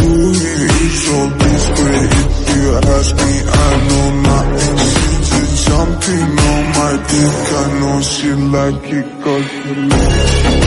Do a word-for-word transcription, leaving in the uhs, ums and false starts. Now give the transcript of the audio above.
you so discreet. If you ask me, I know nothing. She's just jumping on my dick. I know she like it 'cause she